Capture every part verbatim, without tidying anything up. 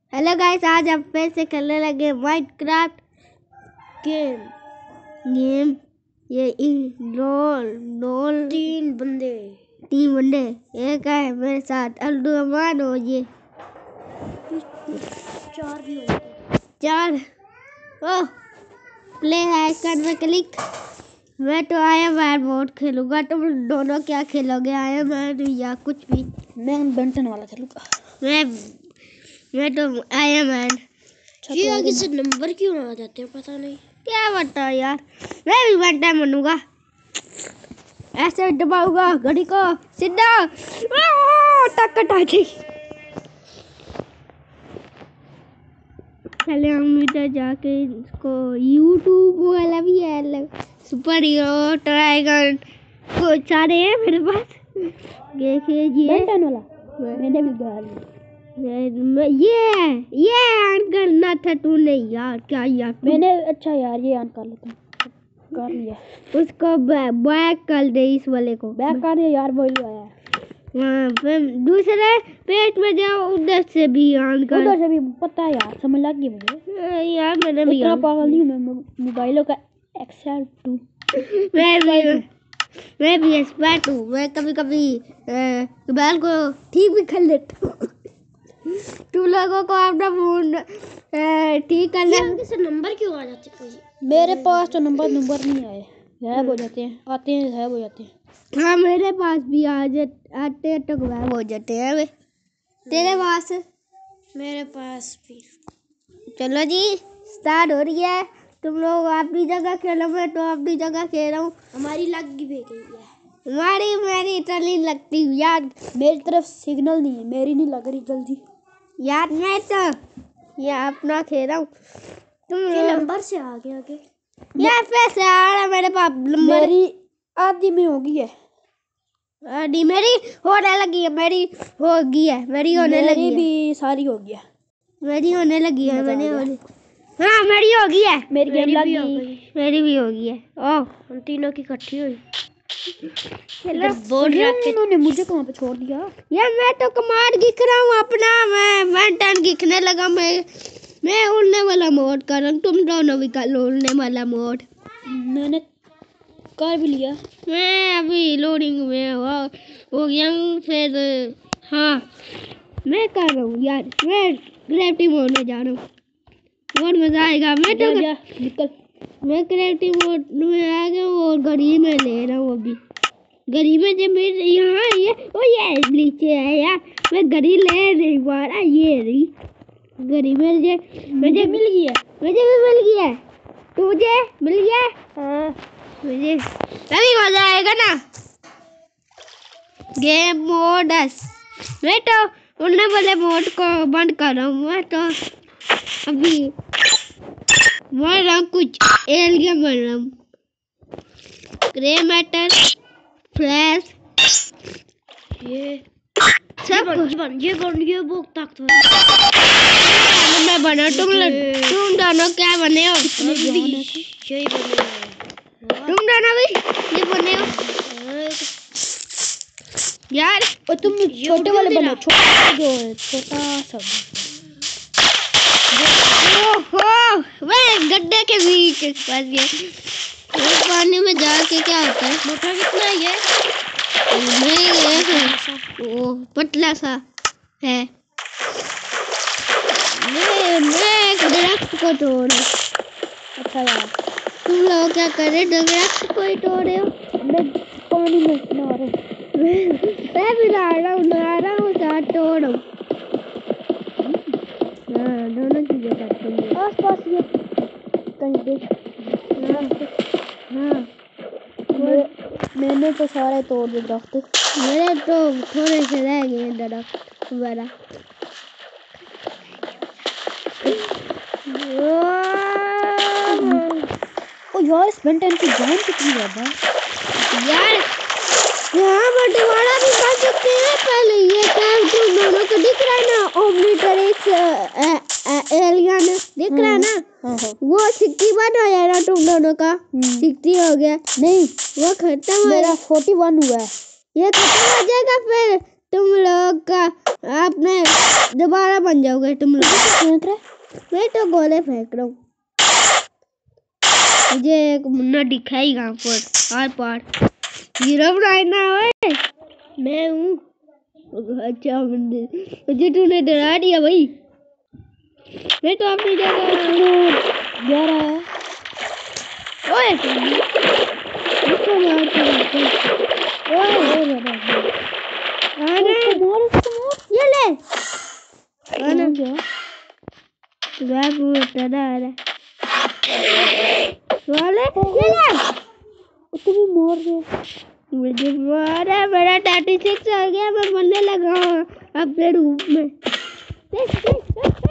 Hello guys, आज हम फिर से खेलने लगे माइनक्राफ्ट गेम गेम ये रोल रोल तीन बंदे तीन बंदे एक है मेरे साथ अब्दुल रहमान और ये चार भी होते चार। ओह, प्ले आइकन में क्लिक। मैं तो आया मैन मोड खेलूंगा, तुम दोनों क्या खेलोगे? आया मैन या कुछ भी? मैं बेंटन वाला खेलूंगा। मैं मैं तो आया मैन। ये आगे से नंबर क्यों आ जाते हैं पता नहीं। क्या बता यार, मैं भी बेंटन बनूंगा। ऐसे दबाऊंगा घड़ी को सीधा टक टाकी। पहले हम इधर जाके इसको यूट्यूब वाला भी है अलग सुपर हीरो ड्रैगन कुछ सारे हैं मेरे पास। देखिए ये बेंटन वाला मैंने भी गा लिया। ये ये ऑन करना था तूने यार। क्या यार मैंने अच्छा यार ये ऑन कर लेता हूँ। कर लिया। उसको बैक कर दे, इस वाले को बैक कर दिया यार, वही आया है। हाँ, फिर दूसरे पेज में जाओ, उधर से भी ऑन कर। उधर से भी पता है यार, समझ लग गई मुझे यार। मैंने भी इतना पागल नहीं हूँ मैं मोबाइलों का एक्सपर्ट हूँ। मैं भी मैं भी एक्सपर्ट हूँ। मैं कभी कभी मोबाइल को ठीक भी कर लेता हूँ। तुम लोगों को अपना फोन ठीक करना से नंबर क्यों आ जाते हैं? मेरे पास तो नंबर नंबर नहीं आए, गायब हो जाते हैं, आते हैं गायब हो जाते हैं। हाँ, मेरे पास भी आ जाते आते हैं तो गायब हो जाते हैं वे। तेरे पास? मेरे पास भी। चलो जी, स्टार्ट हो रही है। तुम लोग अपनी जगह खेलो, मैं तो अपनी जगह खेल रहा हूँ। हमारी लग भी गई है। हमारी मेरी इतनी लगती यार। मेरी तरफ सिग्नल नहीं है, मेरी नहीं लग रही जल्दी यार। मैं तो ये अपना खेल रहा हूँ। तुम नंबर से आ गया आगे यार। पैसे आ रहा मेरे पास नंबर। मेरी आधी में होगी है। आधी मेरी होने लगी है। मेरी हो गई है। मेरी होने लगी है। मेरी भी सारी हो गया। मेरी होने लगी है। मैंने होने हाँ मेरी हो गई है। मेरी गेम लग गई। मेरी भी हो गई है। ओह, हम तीनों की इकट्ठी हुई। बोल उन्होंने मुझे कहाँ पे छोड़ दिया यार? मैं तो कमांड दिख रहा हूँ अपना। मैं वेंटन दिखने लगा। मैं मैं उड़ने वाला मोड कर रहा हूँ। तुम दोनों भी कर लो उड़ने वाला मोड। मैंने कर भी लिया। मैं अभी लोडिंग में हो, हो गया हूँ। फिर हाँ, मैं कर रहा हूँ यार। मैं ग्रेविटी मोड में जा रहा हूँ। बहुत मजा आएगा। मैं तो जा, जा, निकल। मैं ग्रेविटी मोड में आ गया हूँ और घड़ी में ले रहा हूँ अभी। घड़ी में जब मेरे यहाँ ये ओ ये नीचे है यार। मैं घड़ी ले नहीं पा रहा। ये रही घड़ी में। मुझे मुझे मिल गई है। मुझे भी मिल गई है। तुझे मिल गया? हाँ, मुझे अभी मजा आएगा ना। Game modes. मैं तो उड़ने वाले मोड को बंद कर रहा हूँ। मैं तो अभी मर रहा हूँ, कुछ एलियन बन रहा हूँ। ग्रे मैटर फ्लैश ये सब बन, ये बन ये बन ये बहुत ताकतवर। मैं बना। तुम तुम दोनों क्या बने हो? यही बने। तुम दोनों भी ये बने हो यार? और तुम छोटे वाले बनो। छोटा जो है छोटा सा। ओहो, मैं गड्ढे के बीच फंस गया। पानी में जाके क्या होता है? मोटा कितना है ये? वो पतला सा है। मैं मैं एक दरख्त को तोड़। अच्छा यार, तुम लोग क्या कर रहे? दरख्त को ही तोड़े हो? मैं पानी में नहा रहा हूँ। मैं भी नहा रहा हूँ नहा रहा हूँ साथ तोड़ हूँ। हाँ, दोनों चीजें करते हैं। आस पास ये कहीं देख। हाँ, मैं, मैंने तो सारे तोड़ दिए दरख्त। मेरे तो थोड़े से रह गए दरख्त वगैरह। ओ यार, इस बेंटन की जान कितनी ज्यादा यार। यहाँ बंटवारा भी कर सकते हैं। पहले ये क्या तुम दोनों को दिख रहा है ना? ओमनीट्रिक्स एलियन दिख रहा है ना? हाँ, हाँ। वो सिक्सटी वन हो गया ना तुम दोनों का? सिक्सटी हो गया? नहीं, वो खत्म हो मेरा फोर्टी वन हुआ है। ये खत्म हो जाएगा फिर तुम लोग का आपने दोबारा बन जाओगे तुम लोग। फेंक रहे मैं तो गोले फेंक रहा हूँ। मुझे एक मुन्ना दिखाई यहाँ पर आर पार। हीरो बनाना है मैं हूँ। अच्छा मुझे तूने डरा दिया भाई। मैं तो अपनी जगह जा रहा है। ओए इसको मार के रखो। ओए और बाबा आना मार इसको मार। ये ले आना क्या मैं पूछता ना आ रहा वाले ये ले तुम्हें मार दे। मुझे मारा मेरा थर्टी सिक्स आ गया। मैं बनने लगा हूँ अपने रूप में। देख देख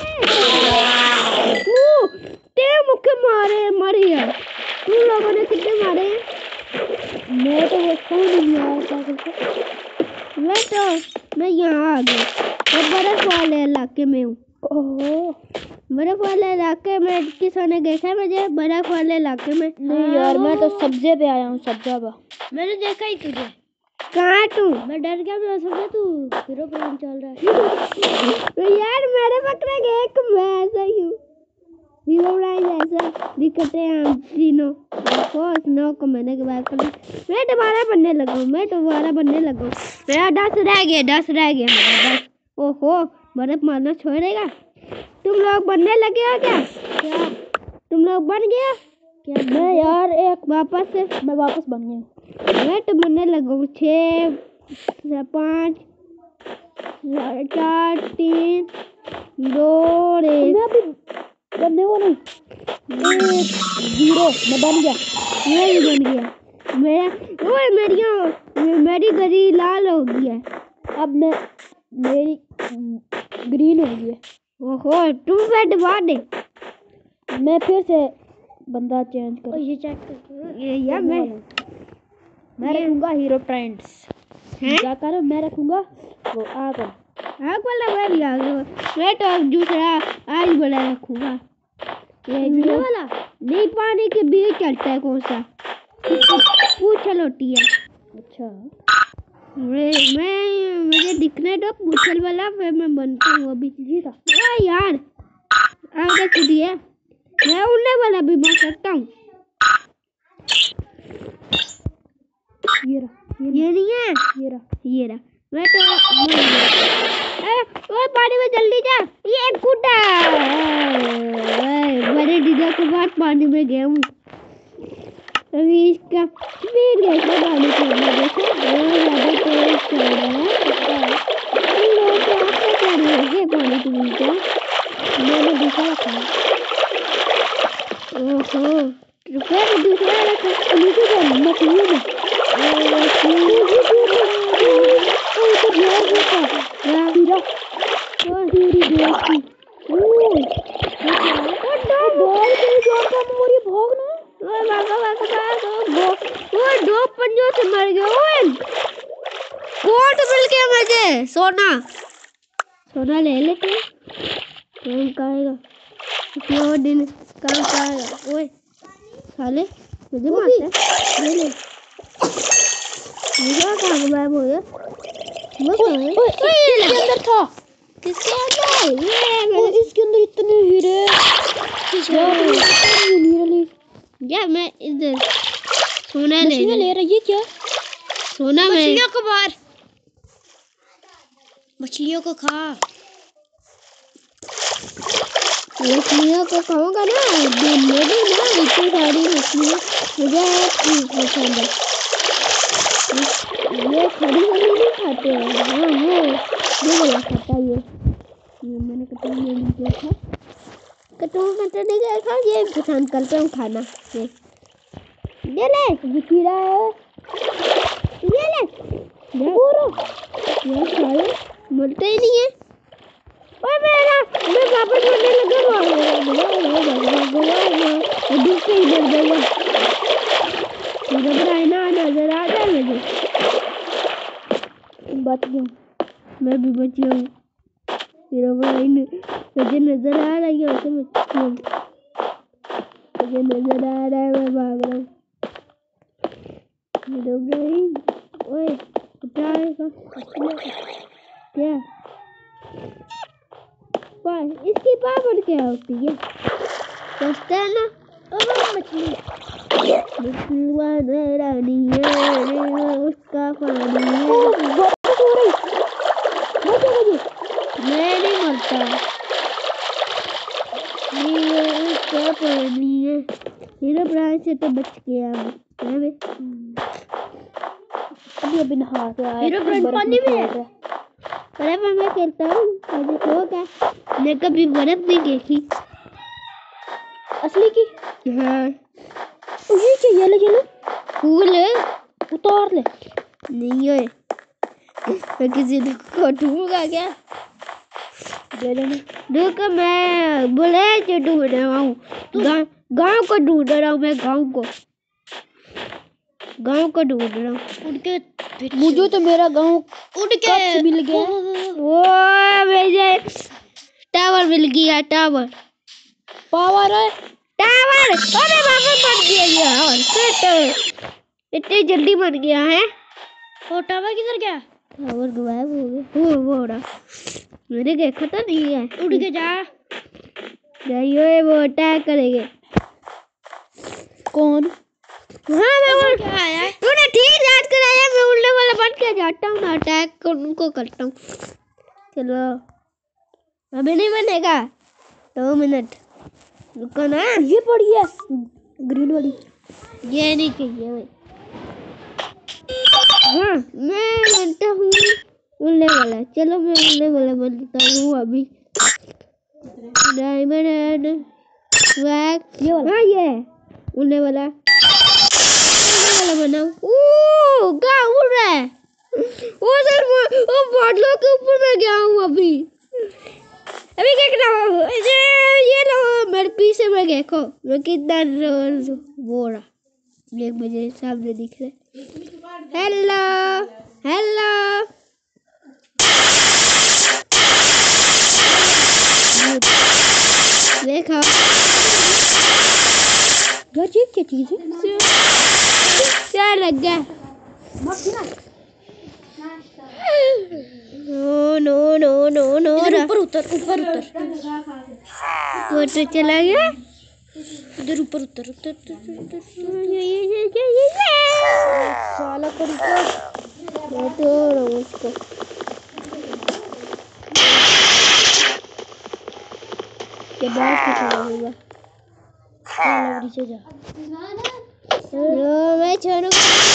ते मुझे मारे मरी है। तुम लोगों ने कितने मारे हैं? मैं तो बचता ही नहीं यार पागल को। मैं तो मैं यहाँ आ गया। मैं बर्फ वाले इलाके में हूँ। ओहो बर्फ वाले इलाके में किसी ने देखा मुझे बर्फ वाले इलाके में? नहीं यार मैं तो सब्जे पे आया हूँ। सब्जा पे मैंने देखा ही तुझे। कहाँ तू? मैं डर गया। मैं समझा तू हीरो प्लान चल रहा है। तो यार मेरे पकड़े गए एक मैं ऐसा ही हूँ। हीरो प्लान ऐसा दिखते हैं हम तीनों। देखो स्नो को मैंने के बाद कर मैं दोबारा बनने लगा हूँ। मैं दोबारा बनने लगा हूँ। मेरा दस रह गया। दस रह गया मेरा दस। ओहो बर्फ मारना छोड़ेगा। तुम लोग बनने लगे हो क्या? क्या तुम लोग बन गया क्या? मैं यार एक वापस से मैं वापस बन गया। मैं तो बनने लगा हूँ। छः पाँच चार तीन दो एक। मैं अभी बनने वाला हूँ। एक जीरो मैं बन गया। मैं भी बन गया। मेरा ओए मेरी मेरी गरी लाल हो गई है। अब मैं मेरी ग्रीन हो गई है। ओहो तुम बेड दबा दे। मैं फिर से बंदा चेंज कर। ये चेक कर ये यार मैं मैं रखूंगा हीरो ट्रेंड्स। क्या करो मैं रखूंगा वो आग आग वाला मैं भी आ गया। मैं तो दूसरा आग वाला रखूंगा। ये हीरो वाला नहीं पानी के बीच चलता है कौन सा? पूछल होती है। अच्छा मैं मैं मुझे दिखने दो पूछल वाला फिर मैं बनता हूँ अभी। जी था ओ यार आगे कूदिए। मैं उड़ने वाला भी बन सकता हूँ। ये रहा ये नहीं है ये रहा ये रहा। मैं तो ओए पानी में जल्दी जा। ये कूदा बड़े दीदा के बाद पानी में गया हूँ। अभी इसका स्पीड कैसे पानी के अंदर देखो बहुत ज़्यादा तेज चल रहा है। तुम लोग क्या क्या कर रहे हो पानी के नीचे? मैंने दिखा था। ओहो तो फिर दूसरा रखा नीचे जा मछली में। दो पंजों से मर गए। कोट मिल गया मुझे। सोना सोना ले लेते काम करेगा। दो दिन काम करेगा। ओए साले मुझे मारता है। ले ले मुझे काम गायब हो गया। इसके अंदर था। किसके अंदर? ये और इसके अंदर इतने हीरे या मैं इधर सोना ले ले रही है क्या? सोना में मछलियों को मार। मछलियों को खा। मछलियों को खाऊंगा ना। दिन में भी ना इतनी सारी मछलियाँ मुझे एक पसंद है। ये खड़ी वाली नहीं खाते हैं। हाँ वो ये वाला खाता है। ये ये मैंने कटोरी में नहीं देखा। कटोरी कटोरी नहीं देखा। ये पसंद करते हैं खाना। ये ये ले ये कीड़ा है। ये ले पूरा ये साले मरते ही नहीं है। ओए मेरा मैं वापस मरने लगा। डूबते ही मर जाऊंगा। घबराना नजर आ जाए मुझे। बच गया मैं भी बच गया हूँ। मुझे नजर आ रही है वैसे मुझे नजर आ रहा है। मैं भाग रहा हूँ। ओए उठाएगा क्या? पावर, इसकी पावर क्या होती है? सोचते हैं ना। ओह मछली मछलुआ मेरा नहीं है, नहीं है उसका पानी है। ओह बारिश हो रही मजा मुझे मैं नहीं मरता, नहीं है उसका पानी है। हीरो ब्रांड से तो बच गया मैं भी। अभी अभी नहा के आया हीरो ब्रांड पानी में है। बर्फ में मैं खेलता हूँ, मुझे शौक है। मैं कभी बर्फ नहीं देखी। असली की हाँ ओ ये क्या येलो येलो फूल है। उतार ले नहीं है, मैं किसी को ढूंढूंगा क्या? दे देना रुक, मैं बोले जो ढूंढ रहा हूँ, गाँव गाँव को ढूंढ रहा हूँ मैं, गाँव को गाँव को ढूंढ रहा हूँ। उड़ के मुझे तो मेरा गांव उड़ के मिल गया। वो मुझे टावर मिल गया, टावर पावर है टावर। अरे बाबा मर गया यार, सेट इतनी जल्दी मर गया है। वो टावर किधर गया? टावर गायब हो गया। वो वो रहा, मैंने देखा तो नहीं है। उड़ के जा जाइए, वो अटैक करेंगे। कौन? हाँ मैं उड़ क्या आया है? तूने ठीक याद कराया, मैं उड़ने वाला बन के जाता हूँ ना, अटैक उनको करता हूँ। चलो अभी नहीं बनेगा, दो मिनट रुको ना। ये पड़ी है ग्रीन वाली, ये नहीं चाहिए भाई। हाँ मैं बनता हूँ उड़ने वाला। चलो मैं उड़ने वाला बनता हूँ अभी। डायमंड स्वैग, ये वाला हाँ ये उड़ने वाला उड़ने वाला बनाओ। ओह क्या उड़ रहा है? ओ सर वो बादलों के ऊपर मैं गया हूँ अभी। अभी क्या कर रहा हूँ? ये लो मेरे पीछे में देखो, मैं कितना वो रहा, ये मुझे सामने दिख रहा है। हेलो हेलो देखो ये चीज क्या चीज है? क्या लग गया? No no no no no ऊपर उतर ऊपर उतर वो तो चला गया। इधर ऊपर उतर उतर ये ये ये ये ये साला कर ऊपर मैं तो उसको के बाद कुछ होगा। साला नीचे जा यो मैं छोड़ू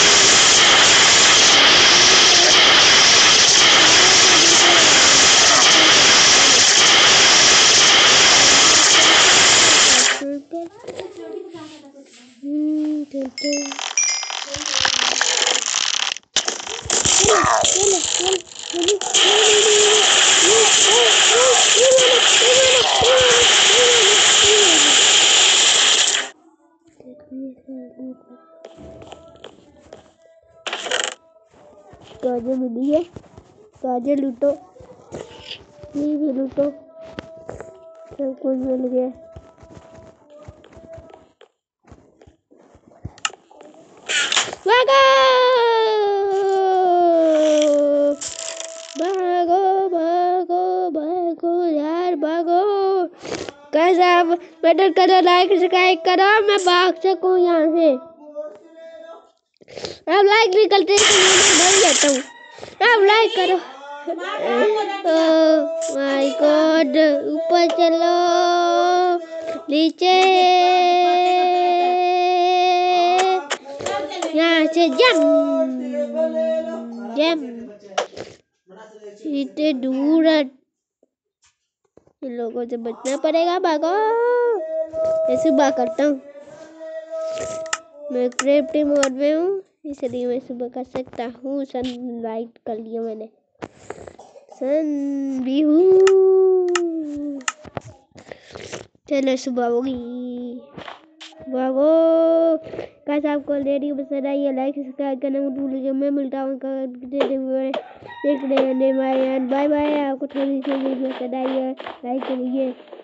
काजे मिली है, काजे लूटो, ये भी लूटो, सब कुछ मिल गया। भागो भागो भागो भागो यार भागो। कैसा मदद करो, लाइक सब्सक्राइब करो, मैं भाग सकूं यहाँ से। अब लाइक भी करते हैं तो मैं डर जाता हूँ। अब लाइक करो। ओह माय गॉड, ऊपर चलो नीचे, यहाँ से जम जम इतने दूर, इन लोगों से बचना पड़ेगा। भागो, मैं सुबह करता हूँ, मैं क्रिएटिव मोड में हूँ इसलिए मैं सुबह कर सकता हूँ। सनलाइट कर लिया मैंने, सन भी हूँ। चलो सुबह होगी, भागो। कैसे आपको रेडियो पसंद आई है, लाइक सब्सक्राइब करना मत भूलिएगा। मैं मिलता हूँ देख रहे हैं। Bye bye. आपको थोड़ी सी वीडियो पसंद आई है, लाइक करिए।